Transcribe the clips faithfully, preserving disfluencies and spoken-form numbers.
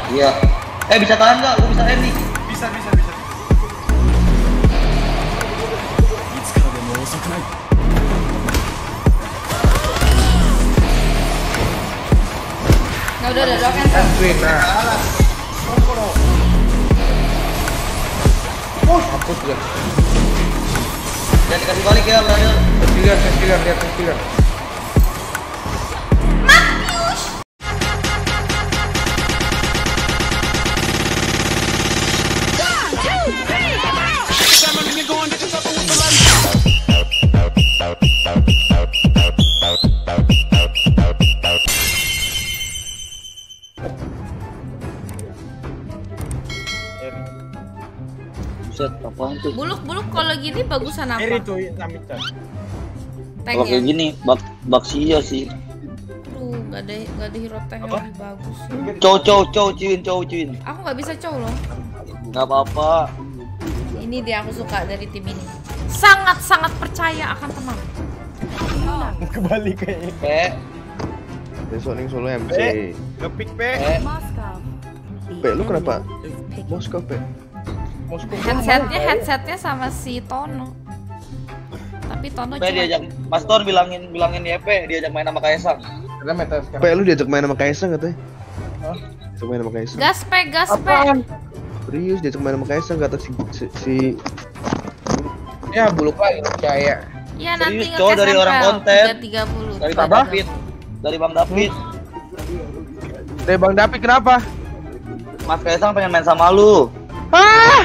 Iya. Eh bisa tahan nggak? Gue bisa end nih. Bisa, bisa, bisa. Nggak udah, udah, udah cancel. Oh, hapus ya. Jangan dikasih balik ya, brother. Killer, killer, lihat killer. Buset, apaan tuh? Buluk-buluk kalau gini bagusan apa? Eri tuh Namita. Kalau kayak Tanknya. gini, bak baksia sih. Aduh, gak ada gak ada hero tank yang Apa? lebih bagus. Cow cow cow ciwin cow ciwin. Aku nggak bisa cow loh. Nggak apa-apa. Ini dia aku suka dari tim ini. Sangat-sangat percaya akan teman. Kebalik kayaknya. Pe, Besok nih solo M C. Pe, ngepick Pe. pe. Pe, lu kenapa? Moskow, Pe. Moskow. Headsetnya headsetnya sama si Tono. Tapi Tono Pe cuma diajak Mas Ton bilangin bilangin Y P diajak main sama Kaisang. Karena meta sekarang. Pe, lu diajak main sama Kaisang katanya? Hah? Diajak main sama Kaisang. gaspe gaspe. Serius diajak main sama Kaisang kata si si, si... Ya buluk lagi percaya. Iya nanti Serius, cowok dari orang konten. tiga tiga puluh. Dari Bang David. Dari Bang David. Dari Bang David kenapa? Mas Kaisang pengen main sama lu. Ah!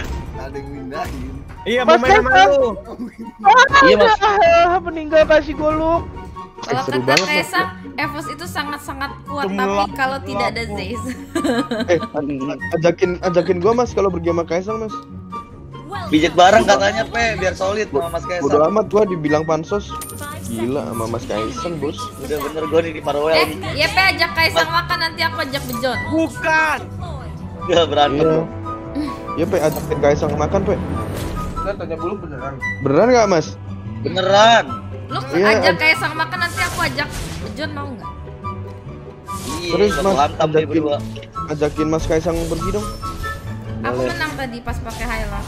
Iya, mau main sama lu. Iya, Mas. Ah, meninggal kasih goluk. Kalau seru kata banget, Kaisang, Evos itu sangat-sangat kuat tapi Cemerlang, kalau tidak ada cemerlang. Zeiss. Eh, ajakin ajakin gua Mas kalau pergi sama Kaisang, Mas. Bijak bareng katanya, Pe, biar solid sama Mas Bodo Kaisang. amat gua dibilang pansos. Gila sama Mas Kaisang, Bos. Udah bener gue nih di Parwell. Eh, iya Pe ajak Kaisang makan nanti aku ajak Bejon. Bukan. Gak berantem. Iya. Ya, Pe, ajakin Kaisang makan, Pe. Kita tanya buluk beneran. Beneran nggak, Mas? Beneran. Lu Iya, ajak aj- Kaisang makan nanti aku ajak Bejon mau nggak? Iya, Terus, satu Mas, hantam nih ajakin- berdua. Ajakin Mas Kaisang pergi dong. Aku Boleh. menang tadi pas pakai highlight.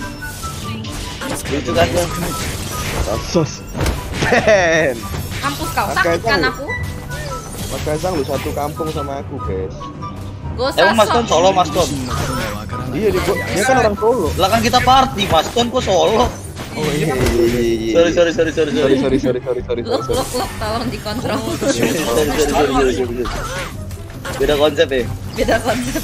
Itu kan tuh. Pansos. Ben. Kampus kau Mas sakit Kaisang kan lu- aku? Mas Kaisang lu satu kampung sama aku, guys. Gak usah Emang Mas Ton sok. solo, Mas Ton? Iya, dia, gua- dia kan orang Solo. Lah kan kita party, Mas Ton kok solo? Oh iya, iya, iya, iya. Sorry, sorry, sorry, sorry, sorry, sorry. sorry, sorry, sorry, sorry, Luk sorry. luk luk tolong dikontrol. Sorry, sorry, sorry, sorry, sorry. Beda konsep ya? Beda konsep.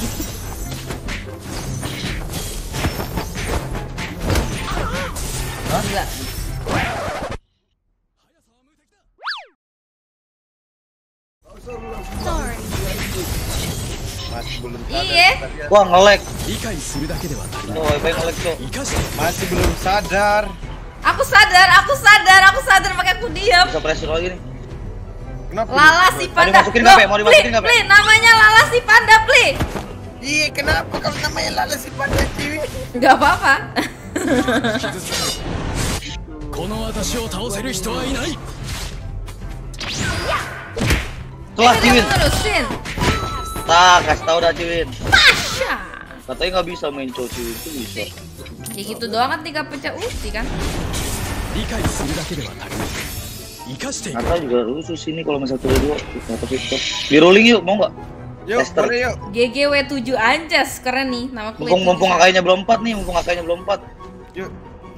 Gila. Masih belum Iya. Wah, nge-lag. 理解するだけでは足りない Oh, wifi nge-lag, Cok. 生かして masih belum sadar. Aku sadar, aku sadar, aku sadar makanya aku diam. Bisa pressure lagi nih. Kenapa? Lala si Mau panda. dimasukin nggak, Pe? Mau dimasukin Pli, nggak, Pe? Pli, namanya Lala si panda, Pli. Iya, kenapa kalau namanya Lala si pada ciwi? Enggak apa-apa. この私を倒せる人はいない Telah, Ini Ciwin. udah nerusin. Tak, kasih tau dah, Ciwin. Tasya. Katanya nggak bisa main Cok, Ciwin. Itu bisa. Ya gitu doang kan tiga pecah ulti kan. 理解するだけでは足りない生かしていく Nata juga rusus ini kalau misalnya satu dua. Nata Victor. Di rolling yuk, mau nggak? Yuk, Tester. boleh yuk. G G W tujuh anjas keren nih nama kulit. Mumpung mumpung kakaknya belum empat nih, mumpung kakaknya belum empat. Yuk.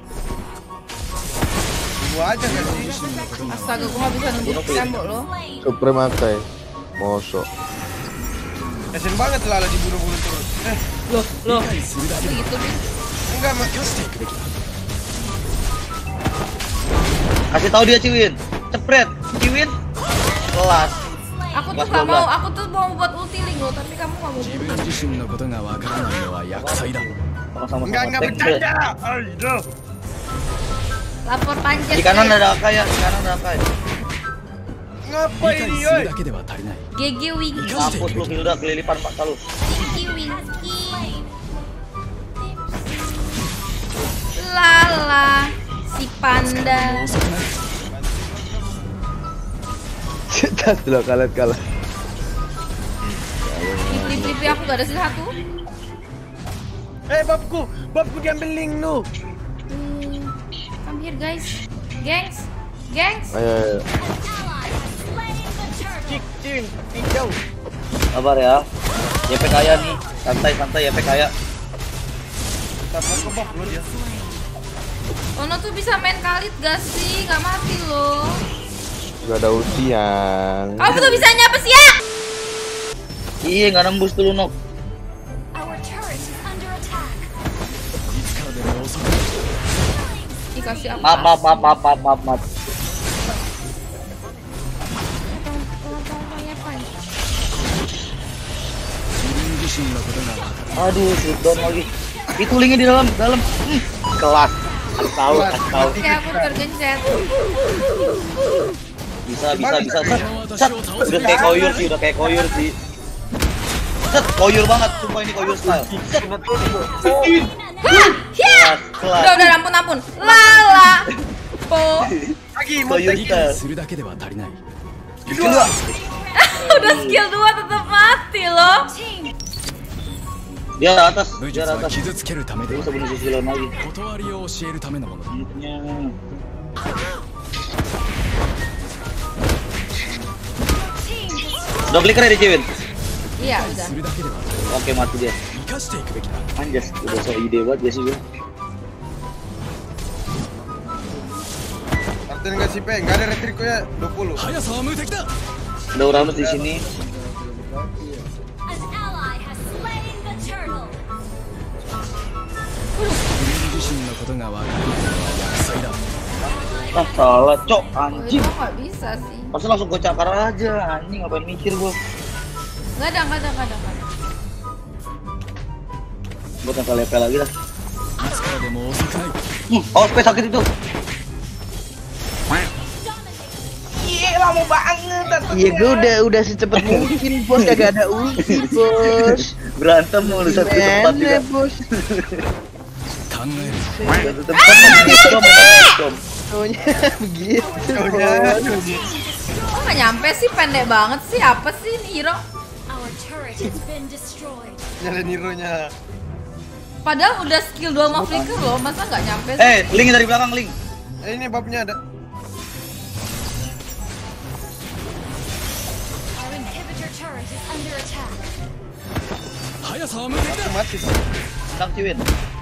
Gua aja kan sih. Astaga gua nggak bisa nembus tembok loh. Supreme Akai. Mosok. Kasian banget Lala dibunuh-bunuh terus. Eh, Loh, loh. 理解するだけ Apa で gitu nih? enggak, Mas. 生かしていくべきだ Kasih tahu dia, Ciwin. Cepret, Ciwin. Kelas. Aku tuh Kelas nggak dua belas. mau, aku tuh mau buat ulti link loh, tapi kamu nggak mau. 自分自身のことがわからないのは厄災だ Sama-sama. Enggak, enggak Tank, Bre. bercanda. Aduh. Lapor panjat. Di kanan guys. ada Akai ya, di kanan ada Akai. 理 Ngapain 解 ini, す oi? るだけでは足りない G G Winky. Mampus lu, Hilda kelilipan Pak Kalu. Winky Winky. Lala si panda. 遅くない Tas dulu kalah kalah. Pli T P aku gak ada satu. Eh babku, babku diambil link lu. Hmm, come here guys, gengs, gengs. Ayo, ayo. Cik, cing, hijau. Sabar ya. Y P kaya nih. Santai santai Y P kaya. Kita mau ke bab lu dia. Ono tuh bisa main Khalid gak sih? Gak mati loh. Gak ada ulti yang. Kamu tuh bisa nyapa sih ya? Iya nggak nembus dulu nok. Dikasih apa? Maaf maaf maaf maaf maaf maaf. maaf. Aduh, shoot down lagi. Itu linknya di dalam, dalam. Hmm, kelas. Harus tahu, harus tahu. Oke, aku tergencet. Bisa, bisa, bisa. Set, set. Udah kayak koyur sih, udah kayak koyur sih. Set, koyur banget. Sumpah ini koyur style. Set. Hah, ya. Kelas, Udah, udah, ampun, ampun. Lala. Po. Lagi mau koyur style. するだけでは足りない Kedua. Udah skill dua tetap mati loh. Dia atas, 武 dia 術は atas. 傷つけるためで Bisa bunuh susulan lagi. 断りを教えるためのものだ Hitnya. Udah clicker ya di Ciwin? Iya, udah. するだけでは足りない Oke mati dia. 生かしていくべきだ Anjas, udah so ide banget ya sih gue. Artinya nggak sih pe, nggak ada retriko ya dua puluh. 速さは無敵だ Udah Uranus di sini. An ally has slain the turtle. 自身のことが分かるのは約束だ Ah salah, cok, Oh, itu anjing. nggak bisa sih. Masa langsung gue cakar aja, anjing ngapain mikir gue. Nggak ada, nggak ada, nggak ada, nggak ada. Gue tempel level lagi lah. いつからでも遅くない Hmm, oh space sakit itu. Iya lama banget. Iya, gue udah udah secepat mungkin, bos. Kagak ada ulti, bos. Berantem mulu satu tempat juga. Gimana, bos? 考える Satu tempat gitu, mau Soalnya begitu, Udah, bos. Kok nggak nyampe sih? Pendek banget sih. Apa sih ini hero? Our turret has been destroyed. nyalain hero-nya. Padahal udah skill dua mau flicker loh. Masa nggak nyampe sih? Eh, link dari belakang, link. Eh, ini babnya ada. Our inhibitor turret is under attack. 速さは無敵だ Mati sih. Tentang Ciwin.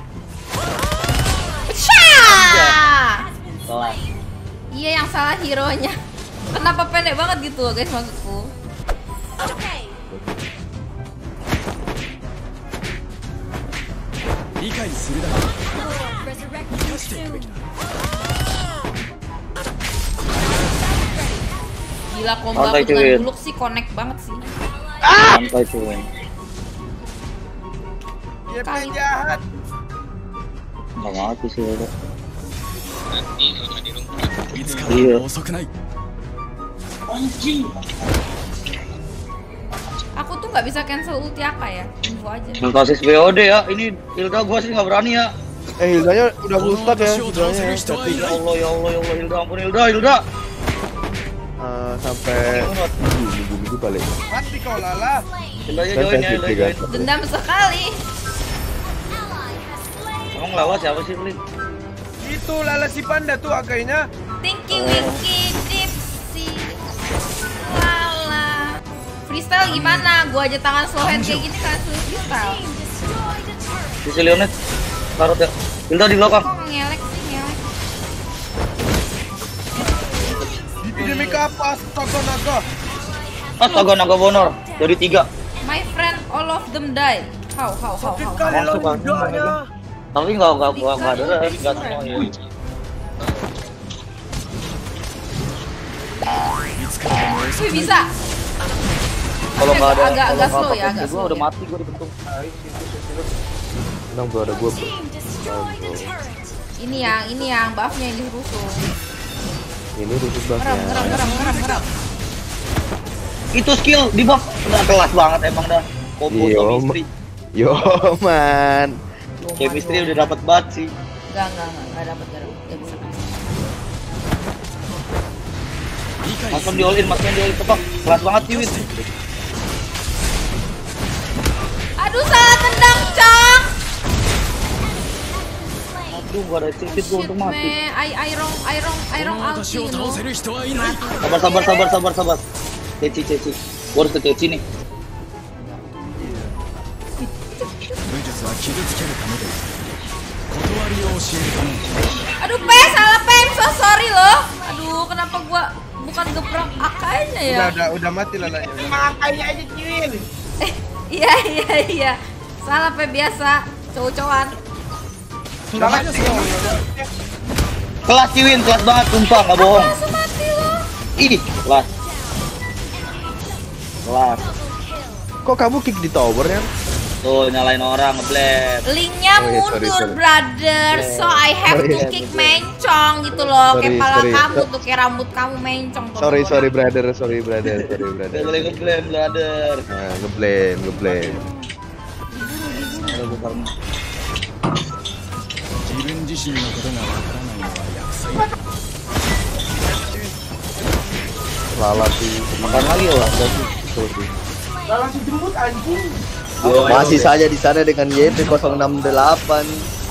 Syah! Kelas. Iya yang salah hero-nya. Kenapa pendek banget gitu loh guys maksudku? Okay. 理解するだけ Lord, resurrect you soon. Gila combo Santai, aku dengan Ciwin. buluk sih connect banget sih. Santai Ciwin. Dia Kali. penjahat. Nggak mati sih udah. いつからでも遅くない Aku tuh nggak bisa cancel ulti apa ya? Info aja. Ngekosis B O D ya, ini Hilda gua sih nggak berani ya. Eh, Hildanya udah full stack ya, Hildanya. Ya Allah, ya Allah, ya Allah, Hilda, ampun Hilda, Hilda. Eh, sampai minggu-minggu balik. Mati kau Lala. Hilda ya Kan join ya, sensitif Hilda juga. join. Dendam sekali. Ally has slain. Emang lawan siapa sih, Lin? Itu Lala si panda tuh akainya. Tinky Winky Dipsy. Lala. Freestyle gimana? Gua aja tangan slow hand kayak gini kan sulit freestyle. Team destroyed a turret. Sisi Leonet. Taruh ya. Hilda di belakang. Kok ngelek sih ngelek? Itu demi ke apa? Astaga naga. Astaga naga bonor. Jadi tiga. My friend all of them die. How how how how. Kali lo Masuk, Bang. ludahnya. Tapi nggak nggak nggak nggak ada, nggak semua ya. いつからでも遅 Wih bisa. Kalau nggak ada, Agak- kalau agak nggak slow ya, pakai agak gua slow udah ya. mati gua dibentung. Tenang bro, ada gua bro. Team destroyed a turret. Ini yang ini yang buffnya ini rusuh. Ini rusuh Ngeram ngeram banget. ngeram ngeram ngeram. Itu skill di buff udah kelas banget emang dah. Combo Iya, chemistry. Yo man. Chemistry udah dapat banget sih. Enggak enggak enggak enggak dapat enggak dapat. Enggak bisa. 理解 Langsung di all in, langsung di all in tepak. Kelas banget sih, Win. Duh, gua ada cipit gua untuk mati. Man, I I wrong I wrong I wrong この私 ulti を倒 no. せる人はいない Sabar, sabar, sabar, sabar, sabar. Ceci, ceci. Gua harus ke ceci nih. 武術は傷つけるためで断りを教えるため Aduh, P, salah P, I'm so sorry loh. Aduh, kenapa gua bukan geprak akainya ya? Udah, udah, udah mati lalanya. Makanya aja Ciwin. Eh, iya iya iya. Salah P biasa, cowok-cowokan. Salah sih. Kelas Ciwin, kelas banget, sumpah, nggak bohong. Langsung mati loh. Ih, kelas. Kelas. Kok kamu kick di tower ya? Tuh, nyalain orang, ngeblend. Linknya Oh, iya, sorry, mundur, sorry. brother. So I have Oh, to iya, kick betul. mencong gitu loh. Sorry, Kayak pala sorry. kamu tuh, kayak rambut kamu mencong tuh. Sorry, sorry brother, sorry brother, sorry Gak brother. boleh ngeblend, brother. Nah, ngeblend, ngeblend. Ada bentar nih. 自分自身のことがわからないのは厄災 Lala sih. Makan lagi ya, lah. Betul sih. Lah langsung jemput anjing. Masih saja di sana dengan Y P nol enam delapan.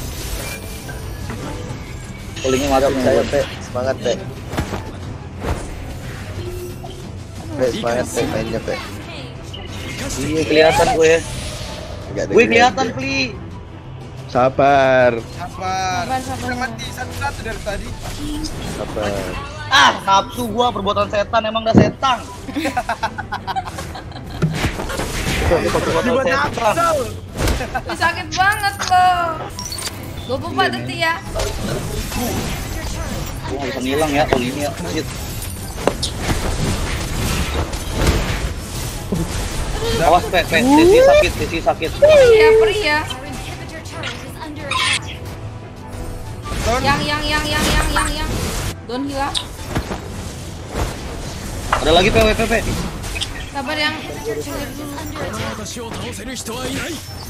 Palingnya mati nih. Saya Pe, semangat Pe. Pe, semangat Pe, mainnya Pe. Iya, kelihatan gue. Enggak ada Gue yang kelihatan, lihat. Pli. Sabar. Sabar, Sabar. sabar, Udah sabar. mati satu-satu dari tadi. Sabar. Ah, nafsu gua perbuatan setan, emang dah setan. Perbuatan setan. Ih, sakit banget loh. dua puluh empat detik ya. Gua nggak bisa ngilang ya, kalau ini ya. Shit. Awas, Pe, Pe. Sesi sakit, sesi sakit. Iya, pria. Our inhibitor turret is under attack. Yang yang yang yang yang yang yang. Don't hilang. Ada lagi P W P P. Sabar yang. Inhibitor turret is under attack. 私を倒せる人はいない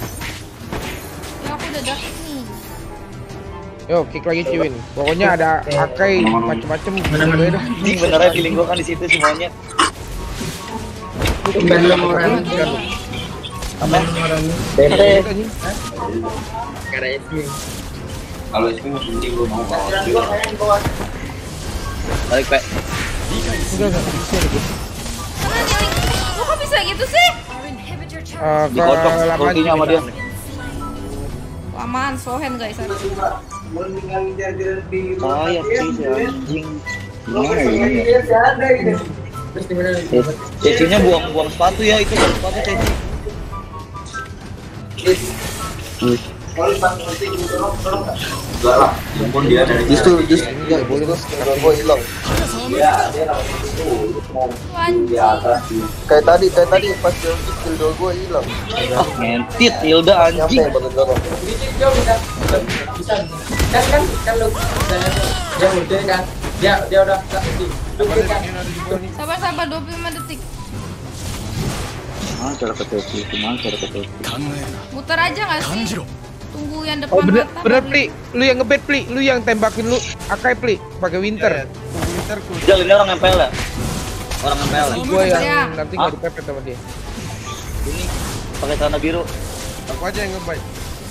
Ya aku udah dapet nih. Yo, kick lagi Ciwin. Pokoknya ada Akai macem-macem. Bener-bener. Ini benernya feeling gua kan di situ semuanya. Apa? P P. Balik, Pe. Mana nih Link? Lu kok bisa gitu sih? Our inhibitor turret Eh, ke Dikocok lapangan ultinya sama dia. has been slain. Lamaan, sohen guys. Saya sih si anjing. Gimana ya? Cecinya buang-buang sepatu ya, itu buang sepatu Ceci. Justru justru enggak boleh terus gua hilang. Anjing. Kayak tadi, kayak tadi pas dia skill dua gua hilang. Ah, ngentit Hilda Nyampe anjing. baru dorong. Sabar sabar dua puluh lima detik. Gimana cara ke Ceci? Gimana cara ke Ceci? 考えるな Muter aja nggak 感 sih? じろ Tunggu yang depan Oh bener, mata. bener baru- Pli. Lu yang ngebet Pli. Lu yang tembakin lu Akai Pli. Pakai Winter. Tunggu Winter ku. Jal, ini orang nempel ya? Orang nempel ya? Gua yang Ya. nanti Ah. nggak dipepet sama dia. Ini pakai celana biru. Aku aja yang ngebaik.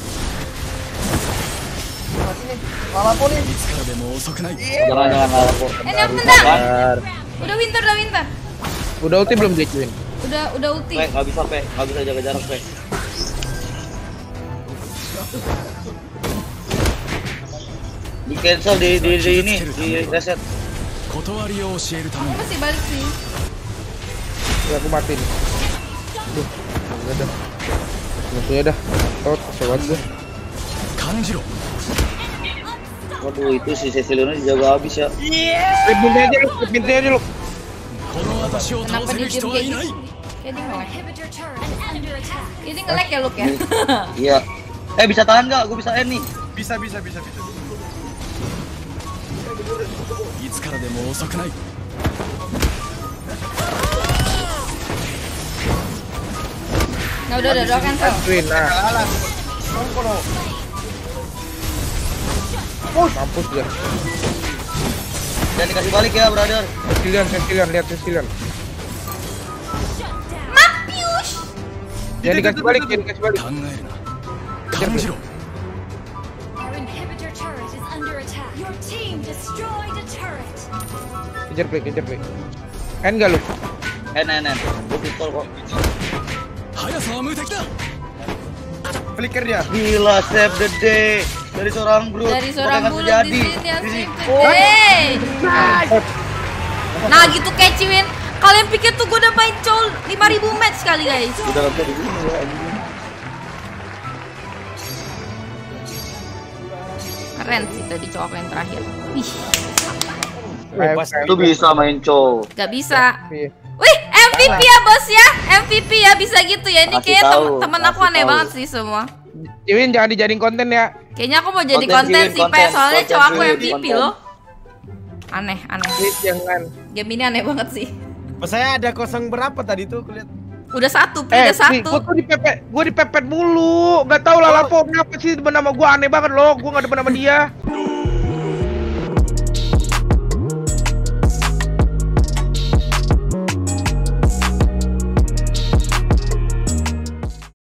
いつからでも遅くない Jangan jangan ngalah kok. Eh, ini aku tendang. Kan? Udah winter, udah winter. Udah ulti belum dia Ciwin? Udah udah ulti. Pe, nggak bisa Pe, nggak bisa jaga jarak Pe. Di cancel di di, di ini di reset. 断りを教えるため Aku masih balik sih. Ya aku mati nih. Duh, udah dah. Musuhnya dah. Tot, sewat gue. 感じろ Waduh, itu si Cecilio dijaga habis ya. Strip pintunya aja lu, strip pintunya aja lu. この私を倒 Kenapa せ dia る diem 人は kayak いない gitu? Kayak dia Our ngelek. inhibitor turret is under attack. Jadi ngelek ya Luke ya? Iya. Eh, bisa tahan nggak? Gue bisa end nih. Bisa bisa bisa bisa. いつからでも遅くない Nah udah udah udah cancel. Ciwin, nah. Alas. Nongkolo. Mampus dia. Jangan dikasih balik ya, brother. Cecilian, Cecilian, lihat Cecilian. Mapius. Jangan dikasih balik, jangan dikasih balik. 考えるな感じろ Our inhibitor turret is Your team destroyed a turret. Kejar play, kejar play. End gak lu? En en en. Gue pistol kok. 速さは無敵だ Flicker dia. Gila, save the day dari seorang bro. Dari seorang Bakal bulu terjadi. di sini yang Di sini. sipit. Hey. Nah gitu keciwin. Kalian pikir tuh gue udah main col lima ribu match kali guys. Udah nggak bisa di sini ya. anjing. Keren sih tadi cowok yang terakhir. Wih, Bebas. Itu bisa main cow. gak bisa. Iya. Wih, M V P ya bos ya, M V P ya bisa gitu ya. Ini Kasih kayak tem tahu, temen aku kasih aneh tahu. banget sih semua. Ciwin jangan dijadiin konten ya. Kayaknya aku mau jadi Konten, konten Ciwin, sih, Pe. konten, Soalnya konten, cowok aku Ciwin, M V P konten. loh. Aneh, aneh. Please jangan. Game ini aneh banget sih. Pas saya ada kosong berapa tadi tuh kulihat. Udah satu, Pi, Eh, udah satu. gue tuh dipepet, gue dipepet mulu. Gak tau lah Lavo kenapa sih demen nama gue aneh banget loh. Gue gak demen sama dia.